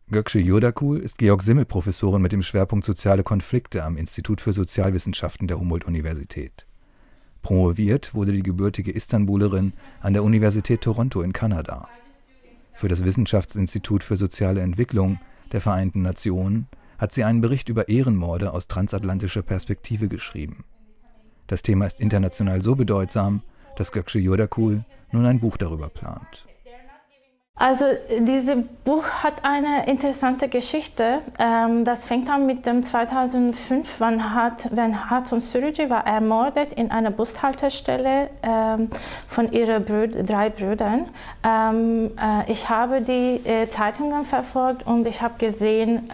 Gökçe Yurdakul ist Georg-Simmel-Professorin mit dem Schwerpunkt Soziale Konflikte am Institut für Sozialwissenschaften der Humboldt-Universität. Promoviert wurde die gebürtige Istanbulerin an der Universität Toronto in Kanada. Für das Wissenschaftsinstitut für soziale Entwicklung der Vereinten Nationen hat sie einen Bericht über Ehrenmorde aus transatlantischer Perspektive geschrieben. Das Thema ist international so bedeutsam, dass Gökçe Yurdakul nun ein Buch darüber plant. Also dieses Buch hat eine interessante Geschichte. Das fängt an mit dem 2005, wenn Hatun Sürücü war ermordet in einer Bushaltestelle von ihren drei Brüdern. Ich habe die Zeitungen verfolgt und ich habe gesehen,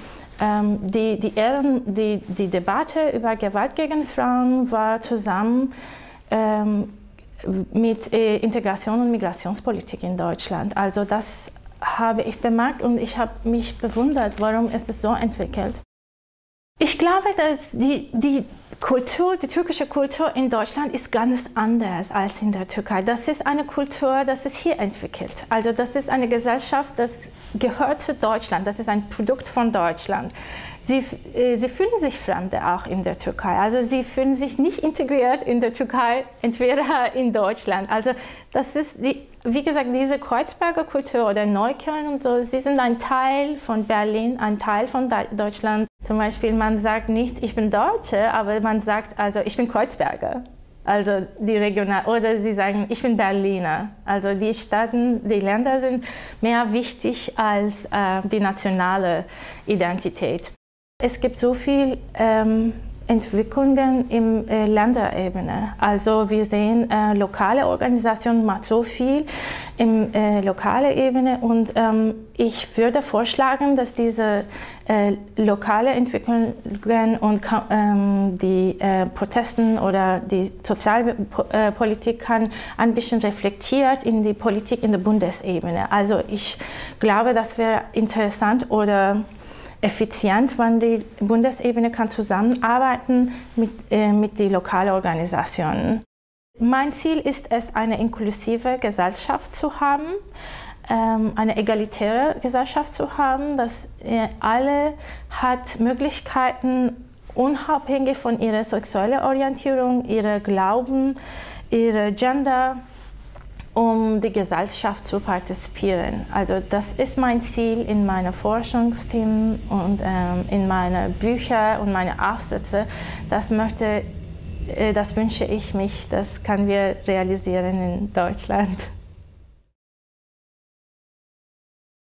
die Debatte über Gewalt gegen Frauen war zusammen mit Integration und Migrationspolitik in Deutschland. Also das habe ich bemerkt und ich habe mich bewundert, warum es so entwickelt. Ich glaube, dass die türkische Kultur in Deutschland ist ganz anders als in der Türkei. Das ist eine Kultur, das ist hier entwickelt. Also das ist eine Gesellschaft, das gehört zu Deutschland. Das ist ein Produkt von Deutschland. Sie fühlen sich Fremde auch in der Türkei. Also sie fühlen sich nicht integriert in der Türkei, entweder in Deutschland. Also das ist, wie gesagt, diese Kreuzberger Kultur oder Neukölln und so, sie sind ein Teil von Berlin, ein Teil von Deutschland. Zum Beispiel, man sagt nicht, ich bin Deutsche, aber man sagt, also ich bin Kreuzberger. Also die regional, oder sie sagen, ich bin Berliner. Also die Staaten, die Länder sind mehr wichtig als die nationale Identität. Es gibt so viele Entwicklungen im Länderebene. Also wir sehen, lokale Organisationen machen so viel im lokalen Ebene und ich würde vorschlagen, dass diese lokale Entwicklungen und die Protesten oder die Sozialpolitik kann ein bisschen reflektiert in die Politik in der Bundesebene. Also ich glaube, das wäre interessant oder effizient, wenn die Bundesebene kann zusammenarbeiten mit den lokalen Organisationen. Mein Ziel ist es, eine inklusive Gesellschaft zu haben, eine egalitäre Gesellschaft zu haben, dass alle hat Möglichkeiten, unabhängig von ihrer sexuellen Orientierung, ihrem Glauben, ihrem Gender, um die Gesellschaft zu partizipieren. Also das ist mein Ziel in meinen Forschungsthemen und in meinen Büchern und meinen Aufsätzen. Das wünsche ich mich, das können wir realisieren in Deutschland.